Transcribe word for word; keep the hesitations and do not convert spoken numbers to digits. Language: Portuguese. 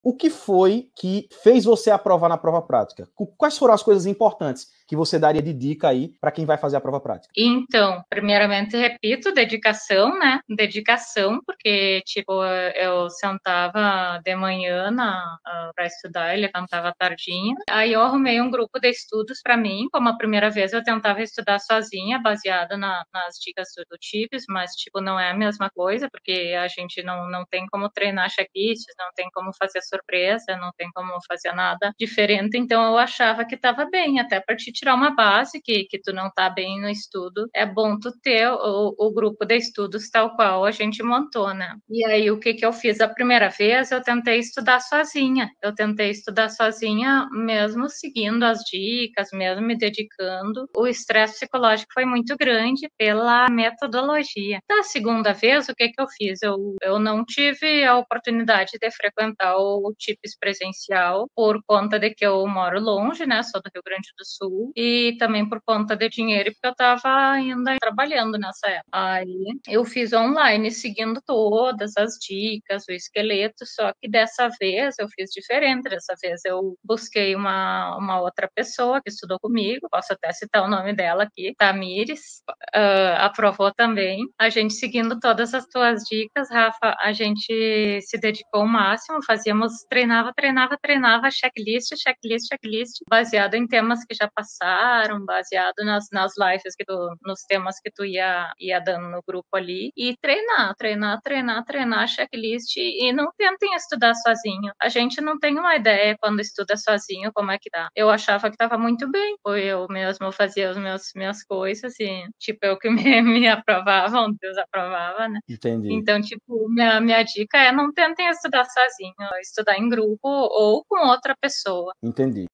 O que foi que fez você aprovar na prova prática? Quais foram as coisas importantes que você daria de dica aí para quem vai fazer a prova prática? Então, primeiramente, repito, dedicação, né? Dedicação, porque, tipo, eu sentava de manhã para estudar e levantava tardinha. Aí eu arrumei um grupo de estudos para mim. Como a primeira vez eu tentava estudar sozinha, baseada na, nas dicas do, do Tips, mas, tipo, não é a mesma coisa, porque a gente não, não tem como treinar checklists, não tem como fazer surpresa, não tem como fazer nada diferente. Então, eu achava que estava bem, até para te tirar uma base, que, que tu não tá bem no estudo, é bom tu ter o, o grupo de estudos tal qual a gente montou, né? E aí, o que que eu fiz? A primeira vez, eu tentei estudar sozinha. Eu tentei estudar sozinha, mesmo seguindo as dicas, mesmo me dedicando. O estresse psicológico foi muito grande pela metodologia. Da segunda vez, o que que eu fiz? Eu, eu não tive a oportunidade de frequentar o TIPS presencial por conta de que eu moro longe, né? Sou do Rio Grande do Sul. E também por conta de dinheiro, porque eu estava ainda trabalhando nessa época. Aí eu fiz online, seguindo todas as dicas, o esqueleto, só que dessa vez eu fiz diferente. Dessa vez eu busquei uma, uma outra pessoa que estudou comigo, posso até citar o nome dela aqui, Tamires, uh, aprovou também. A gente seguindo todas as tuas dicas, Rafa, a gente se dedicou ao máximo, fazíamos, treinava, treinava, treinava, checklist, checklist, checklist, baseado em temas que já passaram, baseado nas, nas lives, que tu, nos temas que tu ia, ia dando no grupo ali, e treinar, treinar, treinar, treinar, checklist, e não tentem estudar sozinho. A gente não tem uma ideia quando estuda sozinho como é que dá. Eu achava que estava muito bem, foi eu mesmo fazia as meus, minhas coisas, e tipo, eu que me, me aprovavam, Deus aprovava, né? Entendi. Então, tipo, minha, minha dica é não tentem estudar sozinho, estudar em grupo ou com outra pessoa. Entendi.